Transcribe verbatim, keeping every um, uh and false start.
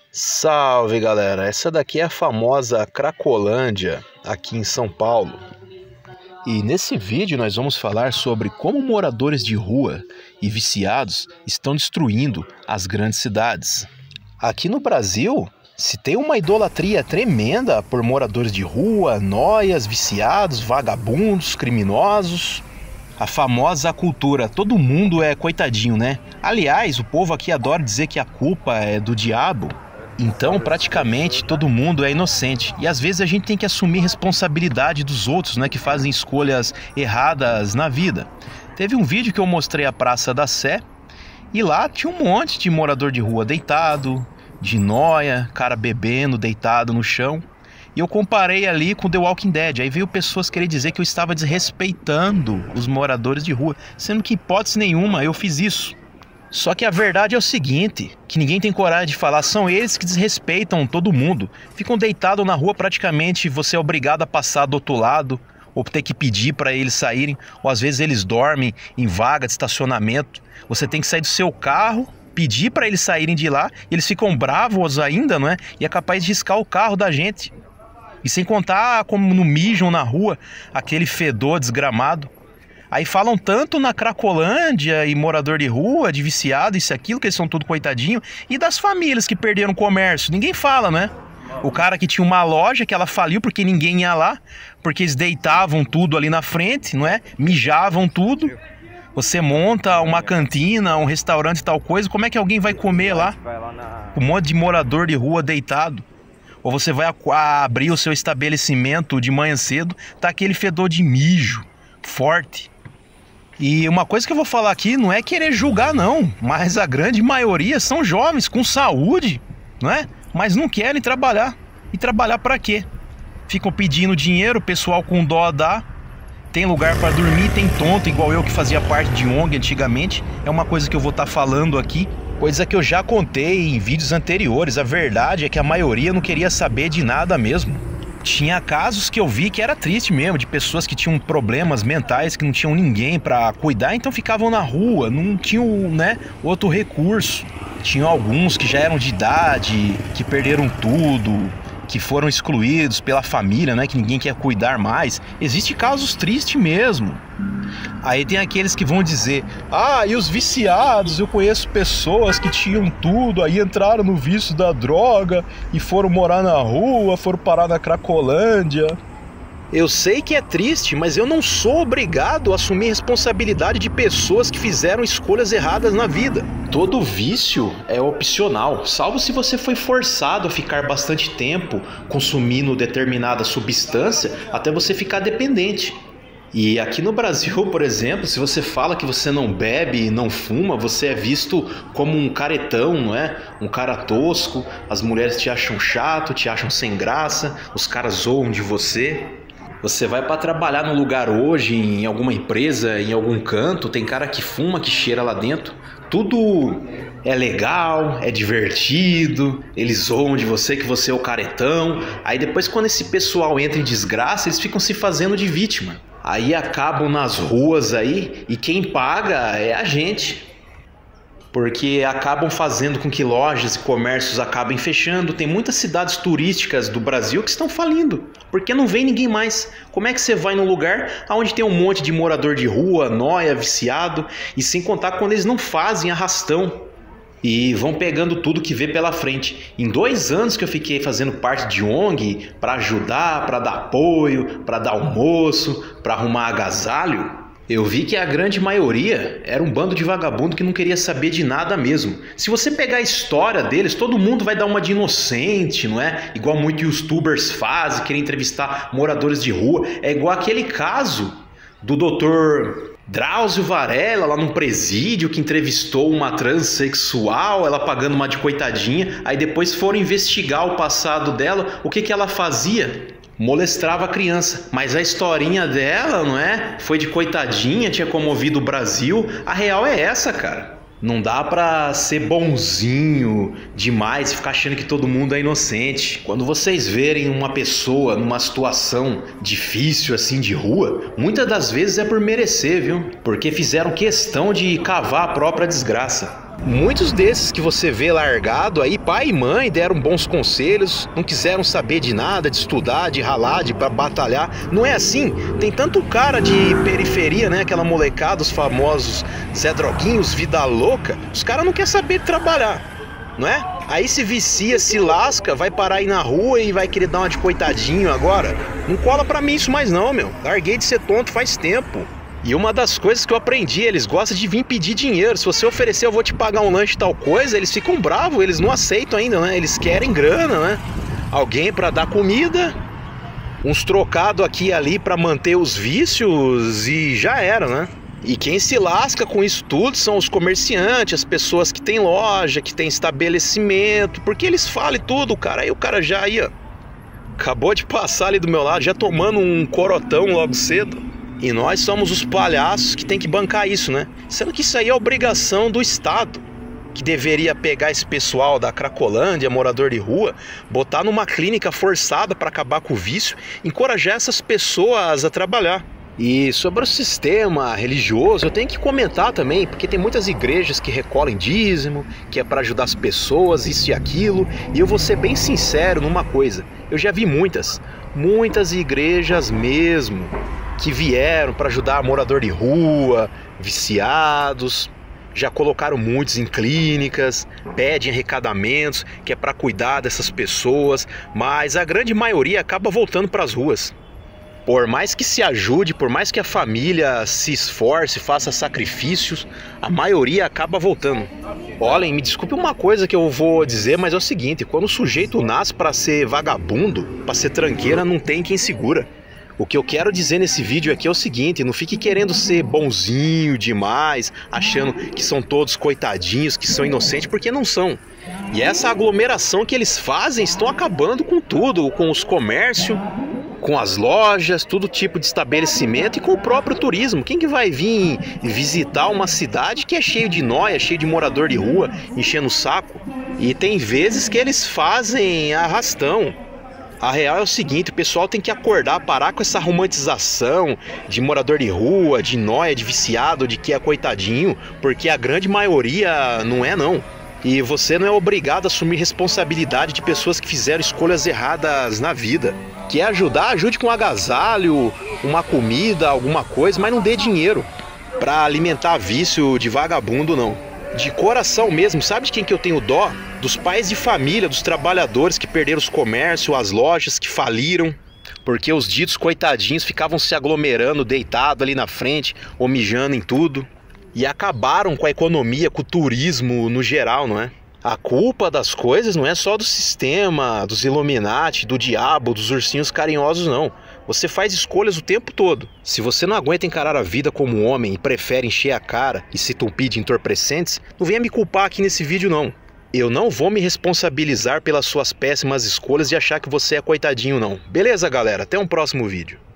Salve, galera! Essa daqui é a famosa Cracolândia, aqui em São Paulo. E nesse vídeo nós vamos falar sobre como moradores de rua e viciados estão destruindo as grandes cidades. Aqui no Brasil, se tem uma idolatria tremenda por moradores de rua, nóias, viciados, vagabundos, criminosos. A famosa cultura, todo mundo é coitadinho, né? Aliás, o povo aqui adora dizer que a culpa é do diabo. Então, praticamente, todo mundo é inocente. E às vezes a gente tem que assumir responsabilidade dos outros, né, que fazem escolhas erradas na vida. Teve um vídeo que eu mostrei a Praça da Sé, e lá tinha um monte de morador de rua deitado, de nóia, cara bebendo, deitado no chão. E eu comparei ali com The Walking Dead. Aí veio pessoas querer dizer que eu estava desrespeitando os moradores de rua, sendo que, hipótese nenhuma, eu fiz isso. Só que a verdade é o seguinte, que ninguém tem coragem de falar, são eles que desrespeitam todo mundo. Ficam deitados na rua, praticamente você é obrigado a passar do outro lado, ou ter que pedir para eles saírem, ou às vezes eles dormem em vaga de estacionamento. Você tem que sair do seu carro, pedir para eles saírem de lá, e eles ficam bravos ainda, não é? E é capaz de riscar o carro da gente. E sem contar como no mijam na rua, aquele fedor desgramado. Aí falam tanto na Cracolândia e morador de rua, de viciado, isso e aquilo, que eles são tudo coitadinho, e das famílias que perderam o comércio. Ninguém fala, né? O cara que tinha uma loja que ela faliu porque ninguém ia lá, porque eles deitavam tudo ali na frente, não é? Mijavam tudo. Você monta uma cantina, um restaurante, tal coisa, como é que alguém vai comer lá? Um monte de morador de rua deitado. Ou você vai abrir o seu estabelecimento de manhã cedo, tá aquele fedor de mijo forte. E uma coisa que eu vou falar aqui não é querer julgar não, mas a grande maioria são jovens com saúde, não é? Mas não querem trabalhar. E trabalhar para quê? Ficam pedindo dinheiro, o pessoal com dó dá. Tem lugar para dormir, tem tonto igual eu que fazia parte de O N G antigamente. É uma coisa que eu vou estar falando aqui, coisa que eu já contei em vídeos anteriores. A verdade é que a maioria não queria saber de nada mesmo. Tinha casos que eu vi que era triste mesmo, de pessoas que tinham problemas mentais, que não tinham ninguém para cuidar, então ficavam na rua, não tinham, né, outro recurso. Tinham alguns que já eram de idade, que perderam tudo, que foram excluídos pela família, né, que ninguém quer cuidar mais. Existem casos tristes mesmo. Aí tem aqueles que vão dizer, ah, e os viciados, eu conheço pessoas que tinham tudo, aí entraram no vício da droga e foram morar na rua, foram parar na Cracolândia. Eu sei que é triste, mas eu não sou obrigado a assumir responsabilidade de pessoas que fizeram escolhas erradas na vida. Todo vício é opcional, salvo se você foi forçado a ficar bastante tempo consumindo determinada substância até você ficar dependente. E aqui no Brasil, por exemplo, se você fala que você não bebe e não fuma, você é visto como um caretão, não é? Um cara tosco, as mulheres te acham chato, te acham sem graça, os caras zoam de você. Você vai para trabalhar num lugar hoje, em alguma empresa, em algum canto, tem cara que fuma, que cheira lá dentro. Tudo é legal, é divertido, eles zoam de você que você é o caretão. Aí depois, quando esse pessoal entra em desgraça, eles ficam se fazendo de vítima. Aí acabam nas ruas aí e quem paga é a gente. Porque acabam fazendo com que lojas e comércios acabem fechando. Tem muitas cidades turísticas do Brasil que estão falindo, porque não vem ninguém mais. Como é que você vai num lugar onde tem um monte de morador de rua, nóia, viciado, e sem contar quando eles não fazem arrastão e vão pegando tudo que vê pela frente. Em dois anos que eu fiquei fazendo parte de O N G para ajudar, para dar apoio, para dar almoço, para arrumar agasalho, eu vi que a grande maioria era um bando de vagabundo que não queria saber de nada mesmo. Se você pegar a história deles, todo mundo vai dar uma de inocente, não é? Igual muitos youtubers fazem, querem entrevistar moradores de rua. É igual aquele caso do doutor Drauzio Varela lá num presídio que entrevistou uma transexual, ela pagando uma de coitadinha. Aí depois foram investigar o passado dela, o que que ela fazia? Molestrava a criança, mas a historinha dela, não é? Foi de coitadinha, tinha comovido o Brasil. A real é essa, cara. Não dá pra ser bonzinho demais e ficar achando que todo mundo é inocente. Quando vocês verem uma pessoa numa situação difícil assim de rua, muitas das vezes é por merecer, viu? Porque fizeram questão de cavar a própria desgraça. Muitos desses que você vê largado aí, pai e mãe deram bons conselhos, não quiseram saber de nada, de estudar, de ralar, de batalhar. Não é assim? Tem tanto cara de periferia, né? Aquela molecada, os famosos Zé Droguinhos, vida louca. Os caras não querem saber de trabalhar, não é? Aí se vicia, se lasca, vai parar aí na rua e vai querer dar uma de coitadinho agora. Não cola pra mim isso mais não, meu. Larguei de ser tonto faz tempo. E uma das coisas que eu aprendi, eles gostam de vir pedir dinheiro. Se você oferecer, eu vou te pagar um lanche tal coisa, eles ficam bravos, eles não aceitam ainda, né? Eles querem grana, né? Alguém pra dar comida, uns trocados aqui e ali pra manter os vícios e já era, né? E quem se lasca com isso tudo são os comerciantes, as pessoas que têm loja, que têm estabelecimento, porque eles falam tudo, cara. Aí o cara já ia, acabou de passar ali do meu lado, já tomando um corotão logo cedo. E nós somos os palhaços que tem que bancar isso, né? Sendo que isso aí é obrigação do Estado, que deveria pegar esse pessoal da Cracolândia, morador de rua, botar numa clínica forçada para acabar com o vício, encorajar essas pessoas a trabalhar. E sobre o sistema religioso, eu tenho que comentar também, porque tem muitas igrejas que recolhem dízimo, que é para ajudar as pessoas, isso e aquilo, e eu vou ser bem sincero numa coisa, eu já vi muitas, muitas igrejas mesmo, que vieram para ajudar morador de rua, viciados, já colocaram muitos em clínicas, pedem arrecadamentos, que é para cuidar dessas pessoas, mas a grande maioria acaba voltando para as ruas. Por mais que se ajude, por mais que a família se esforce, faça sacrifícios, a maioria acaba voltando. Olhem, me desculpe uma coisa que eu vou dizer, mas é o seguinte, quando o sujeito nasce para ser vagabundo, para ser tranqueira, não tem quem segura. O que eu quero dizer nesse vídeo aqui é o seguinte, não fique querendo ser bonzinho demais, achando que são todos coitadinhos, que são inocentes, porque não são. E essa aglomeração que eles fazem estão acabando com tudo, com os comércios, com as lojas, todo tipo de estabelecimento e com o próprio turismo. Quem que vai vir visitar uma cidade que é cheio de nóia, cheio de morador de rua, enchendo o saco? E tem vezes que eles fazem arrastão. A real é o seguinte, o pessoal tem que acordar, parar com essa romantização de morador de rua, de nóia, de viciado, de que é coitadinho, porque a grande maioria não é não. E você não é obrigado a assumir responsabilidade de pessoas que fizeram escolhas erradas na vida. Quer ajudar? Ajude com um agasalho, uma comida, alguma coisa, mas não dê dinheiro para alimentar vício de vagabundo não. De coração mesmo, sabe de quem que eu tenho dó? Dos pais de família, dos trabalhadores que perderam os comércios, as lojas que faliram, porque os ditos coitadinhos ficavam se aglomerando, deitado ali na frente, ou mijando em tudo, e acabaram com a economia, com o turismo no geral, não é? A culpa das coisas não é só do sistema, dos Illuminati, do diabo, dos ursinhos carinhosos, não. Você faz escolhas o tempo todo. Se você não aguenta encarar a vida como homem e prefere encher a cara e se entupir de entorpecentes, não venha me culpar aqui nesse vídeo, não. Eu não vou me responsabilizar pelas suas péssimas escolhas e achar que você é coitadinho, não. Beleza, galera? Até um próximo vídeo.